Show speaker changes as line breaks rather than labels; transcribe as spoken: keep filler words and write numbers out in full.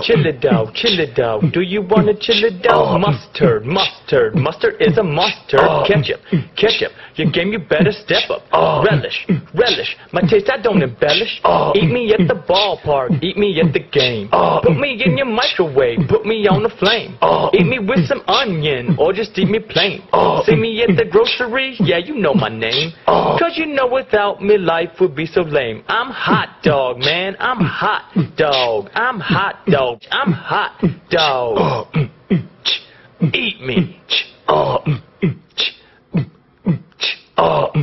Chili dog, chili dog, do you want a chili dog? Mustard, mustard, mustard is a mustard. Ketchup, ketchup, your game you better step up. Relish, relish, my taste I don't embellish. Eat me at the ballpark, eat me at the game. Put me in your microwave, put me on the flame. Eat me with some onion, or just eat me plain. See me at the grocery, yeah you know my name. Cause you know without me life would be so lame. I'm hot dog, man, I'm hot dog. I'm hot dog, I'm hot dog. Eat me.